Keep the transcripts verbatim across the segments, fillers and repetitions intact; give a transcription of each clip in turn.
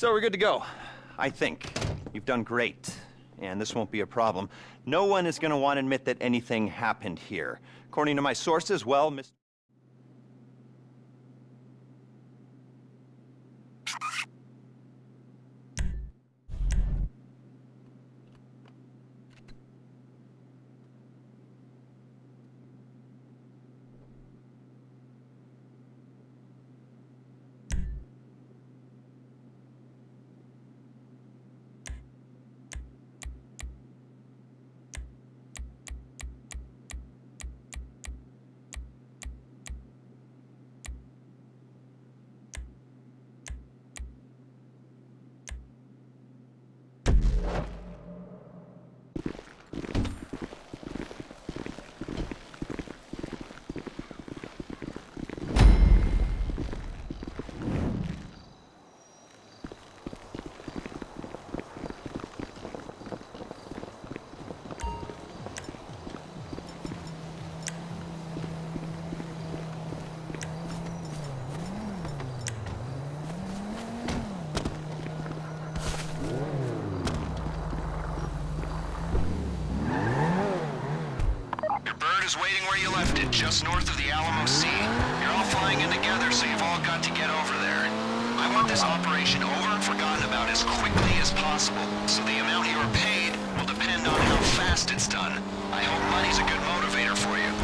So we're good to go. I think. You've done great. And this won't be a problem. No one is going to want to admit that anything happened here. According to my sources, well, Mister is waiting where you left it, just north of the Alamo Sea. You're all flying in together, so you've all got to get over there. I want this operation over and forgotten about as quickly as possible, so the amount you are paid will depend on how fast it's done. I hope money's a good motivator for you.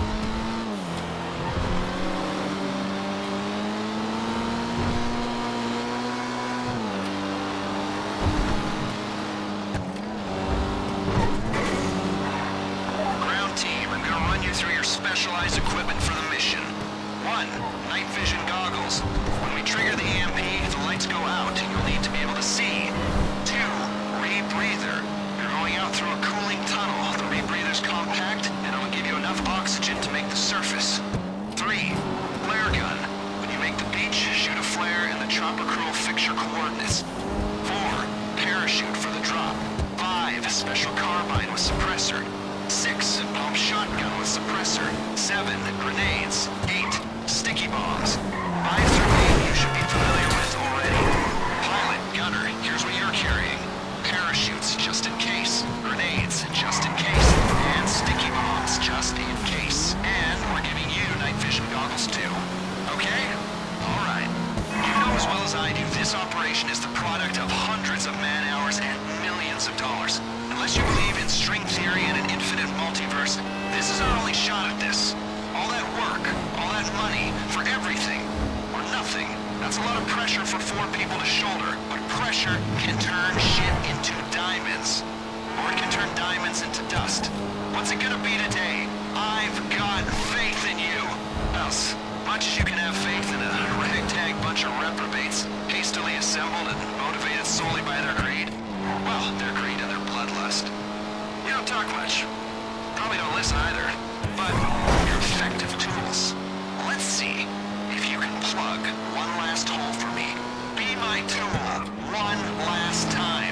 Through your specialized equipment for the mission. One, night vision goggles. When we trigger the E M P, if the lights go out, you'll need to be able to see. Two, rebreather. You're going out through a cooling tunnel. The rebreather's compact, and it'll give you enough oxygen to make the surface. Three, flare gun. When you make the beach, shoot a flare, and the chopper crew will fix your coordinates. Four, parachute for the drop. Five, special carbine with suppressor. Six, pump shotgun with suppressor. Seven, grenades. Eight, sticky bombs. Five through eight you should be familiar with already. Pilot, gunner, here's what you're carrying. Parachutes, just in case. Grenades, just in case. And sticky bombs, just in case. And we're giving you night vision goggles too. Okay? Alright. You know as well as I do, this operation is the product of hundreds of man-hours and millions of dollars. Unless you believe in string theory and an infinite multiverse, this is our only shot at this. All that work, all that money, for everything, or nothing. That's a lot of pressure for four people to shoulder, but pressure can turn shit into diamonds. Or it can turn diamonds into dust. What's it gonna be today? I've got faith in you. Else, much as you can have faith in a ragtag bunch of reprobates, hastily assembled and motivated solely by their greed, well, their greed and their bloodlust. You don't talk much. Probably don't listen either. But you're effective tools. Let's see if you can plug one last hole for me. Be my tool one last time.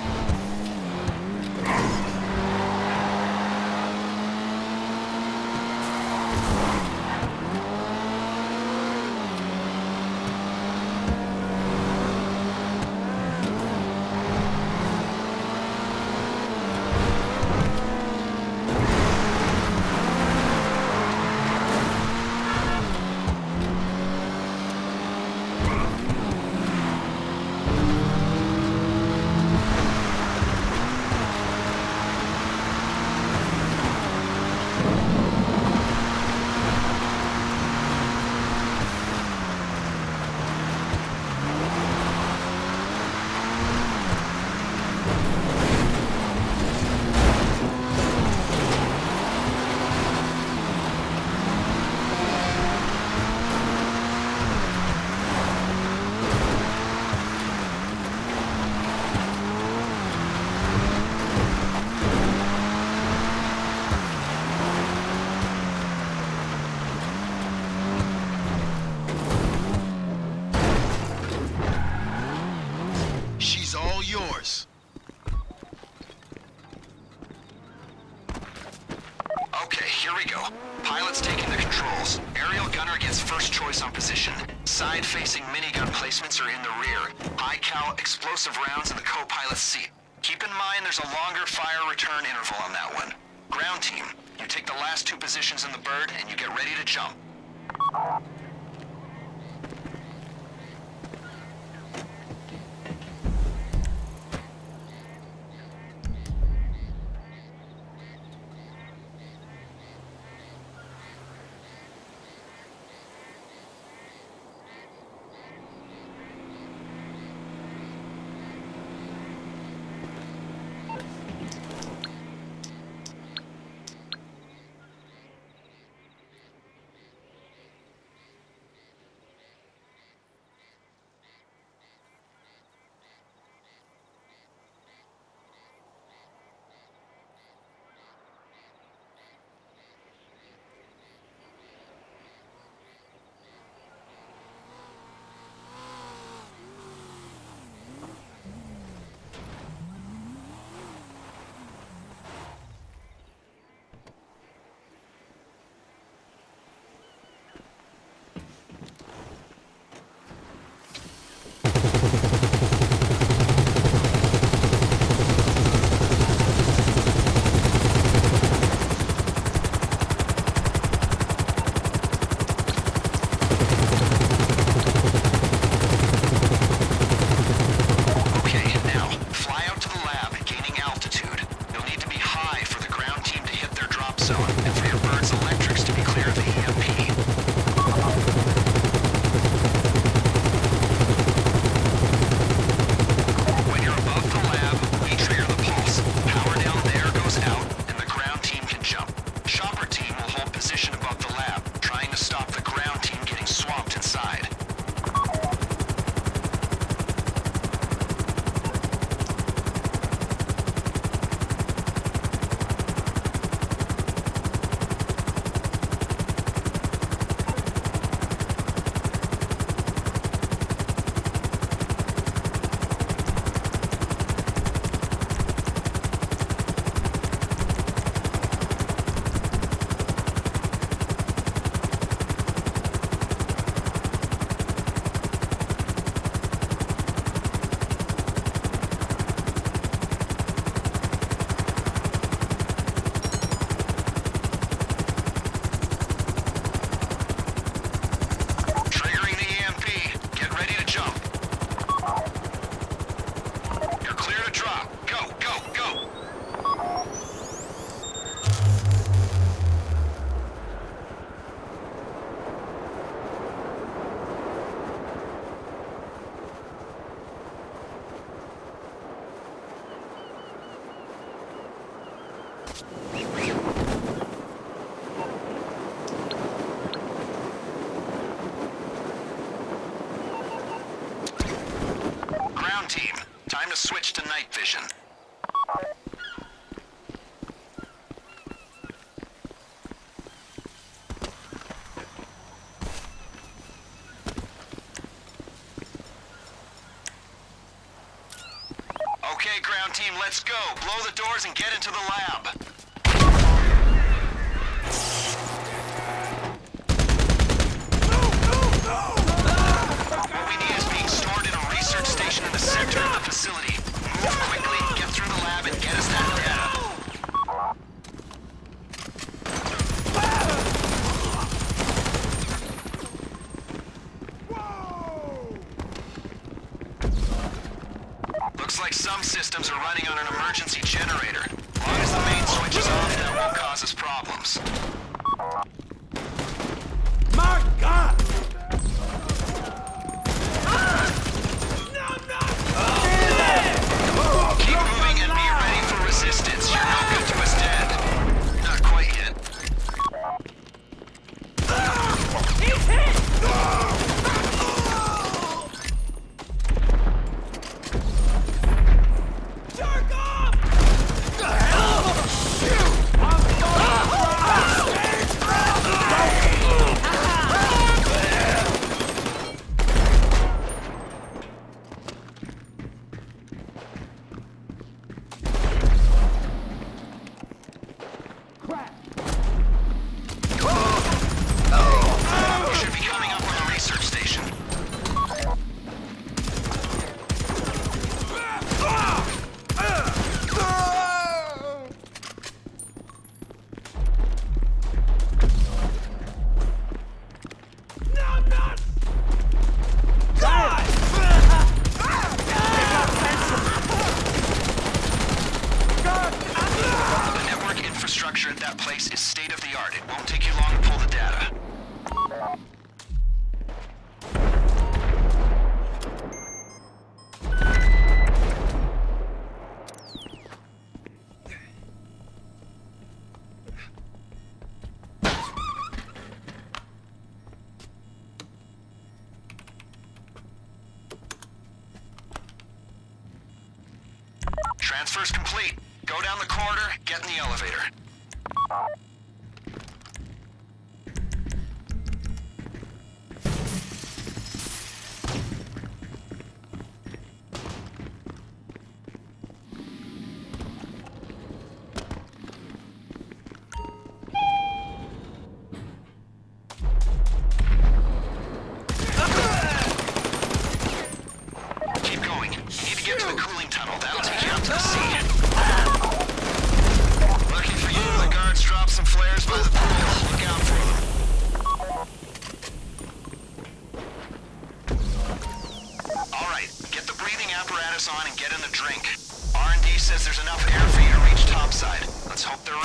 Yours. Okay, here we go. Pilot's taking the controls. Aerial gunner gets first choice on position. Side-facing minigun placements are in the rear. High-cal explosive rounds in the co-pilot's seat. Keep in mind there's a longer fire return interval on that one. Ground team, you take the last two positions in the bird and you get ready to jump. to switch to night vision. Okay, ground team, let's go. Blow the doors and get into the lab. What we need is being stored in a research station in the center of the facility. Move quickly, get through the lab, and get us that data. Looks like some systems are running on an emergency generator. As long as the main switch is off, that won't cause us problems. My God! Keep moving and be ready for resistance. You're no good to us dead. Not quite yet. He's hit! Jerk off! The hell? Shoot! I'm infrastructure at that place is state-of-the-art. It won't take you long to pull the data. Transfer's complete. Go down the corridor, get in the elevator. Keep going. You need to get to the cooling tunnel. That'll take you out to the sea. Lucky for you, the guards dropped some flares by the pool. Look out for them. Alright, get the breathing apparatus on and get in the drink. R and D says there's enough air for you to reach topside. Let's hope they're...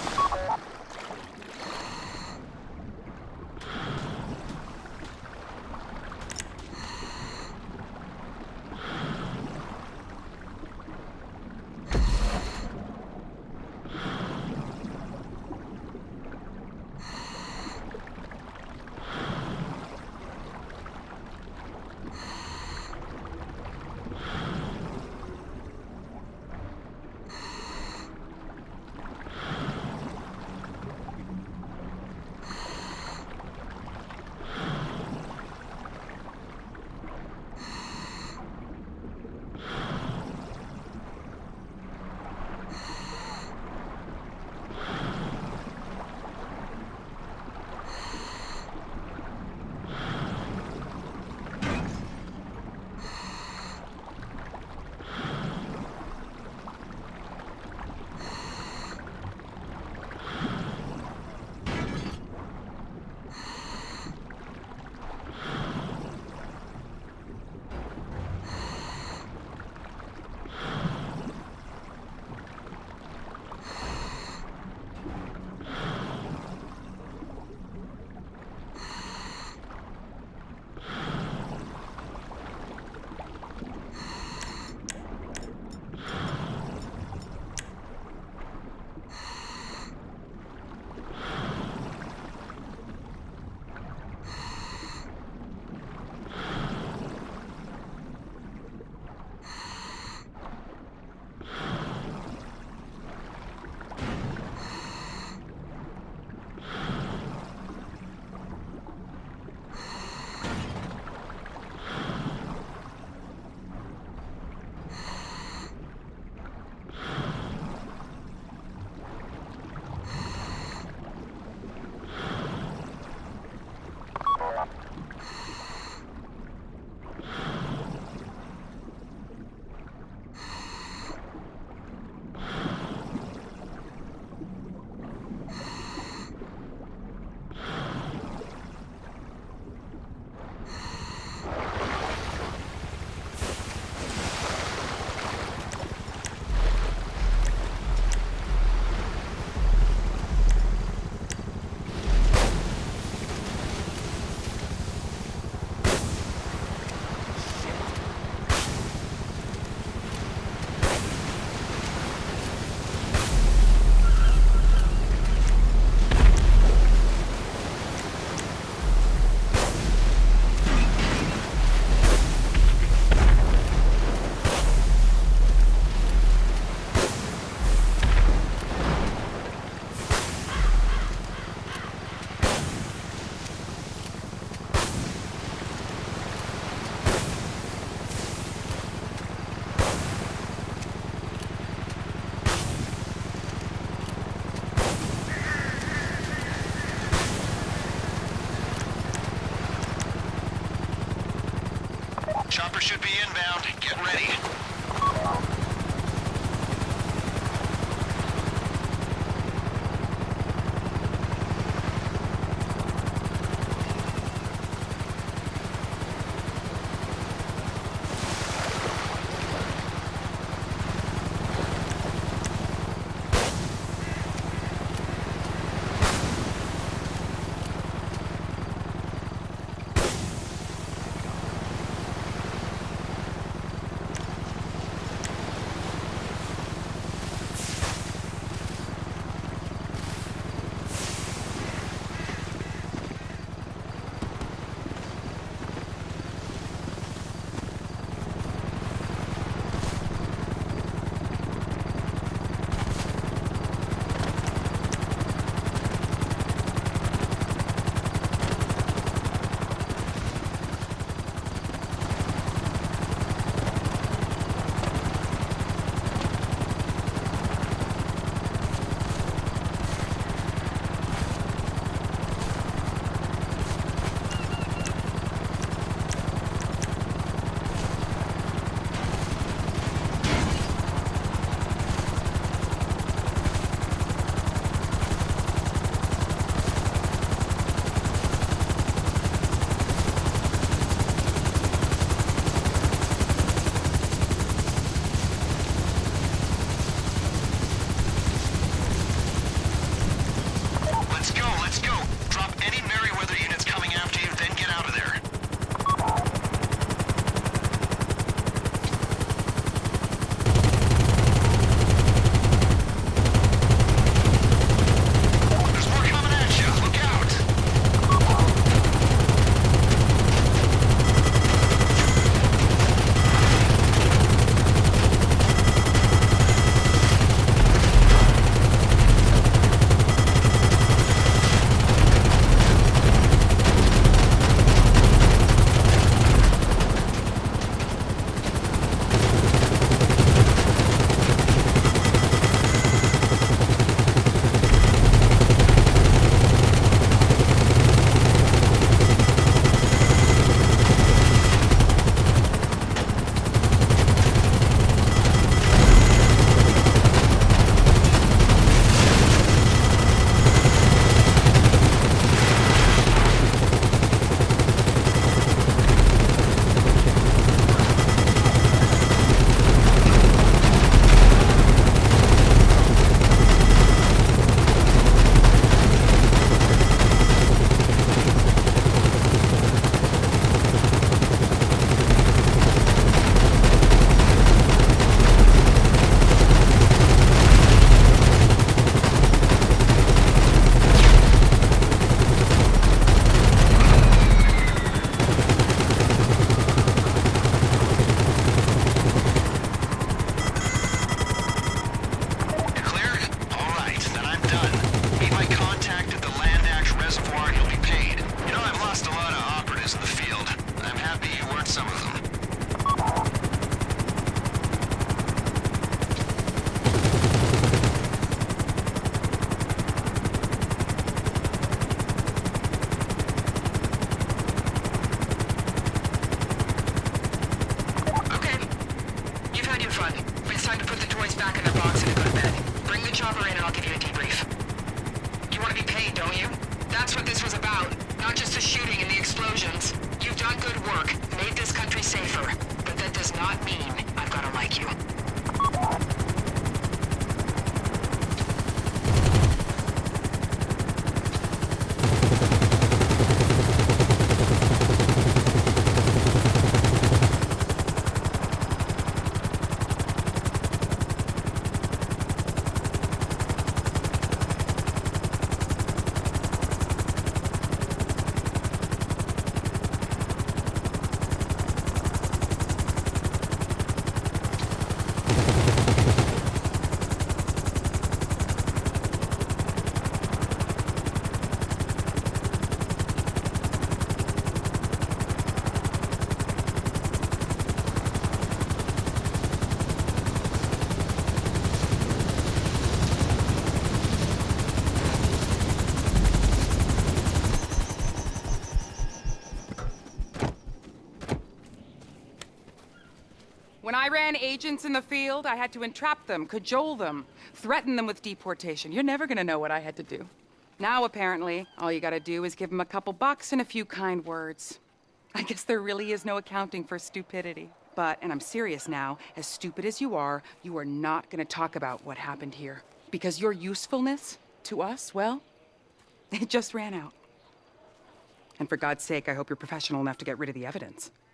Chopper should be inbound. Get ready. Any Merryweather units coming after you, then get out of there. There's more coming at you. Look out! When I ran agents in the field, I had to entrap them, cajole them, threaten them with deportation. You're never gonna know what I had to do. Now, apparently, all you gotta do is give them a couple bucks and a few kind words. I guess there really is no accounting for stupidity. But, and I'm serious now, as stupid as you are, you are not gonna talk about what happened here. Because your usefulness to us, well, it just ran out. And for God's sake, I hope you're professional enough to get rid of the evidence.